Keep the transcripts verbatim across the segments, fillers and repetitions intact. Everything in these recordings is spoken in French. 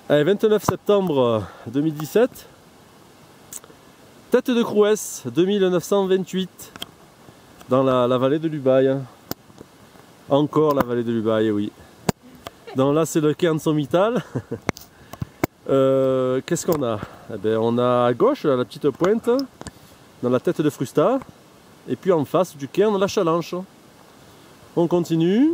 Allez, vingt-neuf septembre deux mille dix-sept, tête de Crouès deux mille neuf cent vingt-huit, dans la, la vallée de l'Ubaye. Encore la vallée de l'Ubaye, oui. Donc là c'est le cairn sommital. euh, Qu'est-ce qu'on a? Eh bien, on a à gauche la petite pointe, dans la tête de Frusta, et puis en face du cairn la Chalanche. On continue.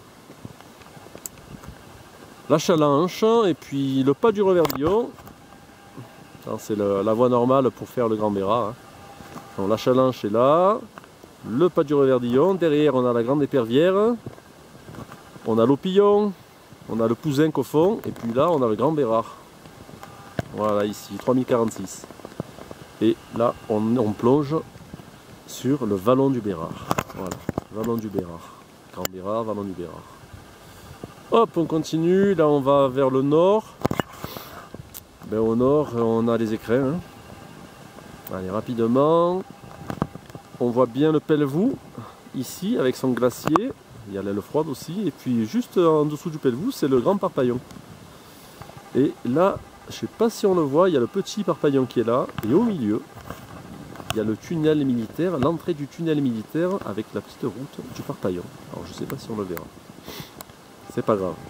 La Chalanche, et puis le pas du Reverdillon. C'est la voie normale pour faire le Grand Bérat. Hein. Donc la Chalanche est là, le pas du Reverdillon, derrière on a la Grande Épervière, on a l'Opillon, on a le Pouzinc au fond, et puis là on a le Grand Bérard. Voilà ici, trois mille quarante-six. Et là on, on plonge sur le Vallon du Bérard. Voilà, Vallon du Bérard. Grand Bérard, Vallon du Bérard. Hop, on continue, là on va vers le nord. Ben, au nord, on a les écrins. Hein. Allez, rapidement. On voit bien le Pelvoux, ici, avec son glacier. Il y a l'aile froide aussi. Et puis, juste en dessous du Pelvoux, c'est le Grand Parpaillon. Et là, je ne sais pas si on le voit, il y a le Petit Parpaillon qui est là. Et au milieu, il y a le tunnel militaire, l'entrée du tunnel militaire avec la petite route du Parpaillon. Alors, je ne sais pas si on le verra. C'est pas grave.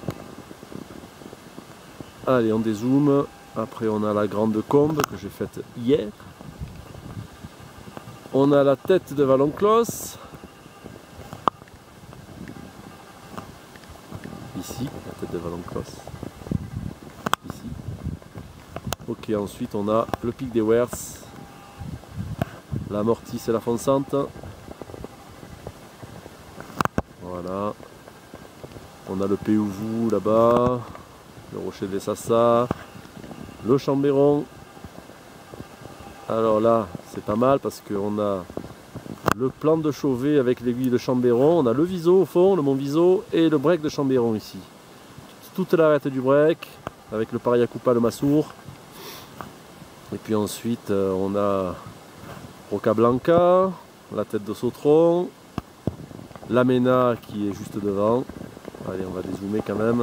Allez, on dézoome. Après, on a la Grande Combe que j'ai faite hier. On a la tête de Vallonclos. Ici, la tête de Vallonclos. Ici. Ok, ensuite on a le pic des Wers, la Mortisse et la Fonsante. Voilà. On a le Péouvou là-bas, le Rocher des Sassas, le Chambéron. Alors là, c'est pas mal parce qu'on a le plan de Chauvet avec l'aiguille de Chambéron, on a le Viso au fond, le Mont Viso, et le break de Chambéron ici. Toute l'arête du break avec le Pariacoupa, le Massour. Et puis ensuite, on a Roca Blanca, la tête de Sautron, l'Amena qui est juste devant. Allez, on va dézoomer quand même.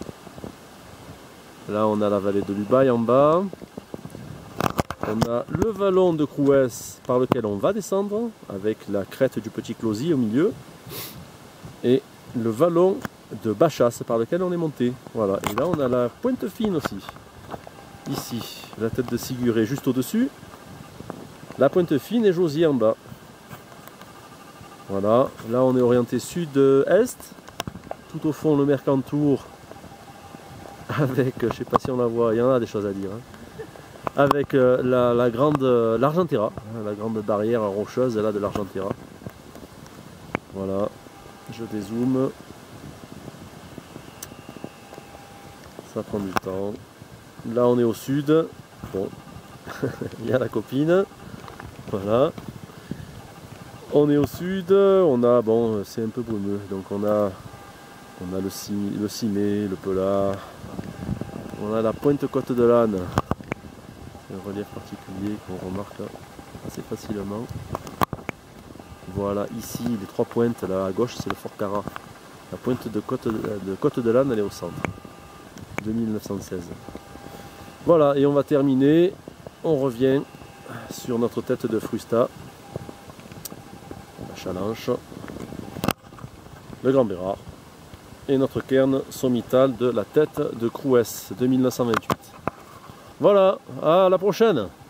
Là, on a la vallée de l'Ubaye en bas. On a le vallon de Crouès par lequel on va descendre, avec la crête du Petit Closy au milieu. Et le vallon de Bachas par lequel on est monté. Voilà. Et là, on a la Pointe Fine aussi. Ici, la tête de Siguré juste au-dessus. La Pointe Fine et Josier en bas. Voilà. Là, on est orienté sud-est. Tout au fond, le Mercantour, avec, je ne sais pas si on la voit, il y en a des choses à dire, hein. Avec euh, la, la grande, euh, l'Argentera, hein, la grande barrière rocheuse là de l'Argentera. Voilà, je dézoome. Ça prend du temps. Là, on est au sud. Bon, il y a la copine. Voilà. On est au sud. On a, bon, c'est un peu brumeux, donc on a. On a le, cim, le Cimé, le Pelard, on a la pointe Côte de l'Âne, c'est un relief particulier qu'on remarque assez facilement. Voilà, ici les trois pointes, là à gauche c'est le Fort Cara. La pointe de Côte de, de, Côte de l'Âne elle est au centre, deux mille neuf cent seize. Voilà, et on va terminer, on revient sur notre tête de Frusta, la Chalanche, le Grand Bérard. Et notre cairn sommital de la tête de Crouès deux mille neuf cent vingt-huit. Voilà, à la prochaine!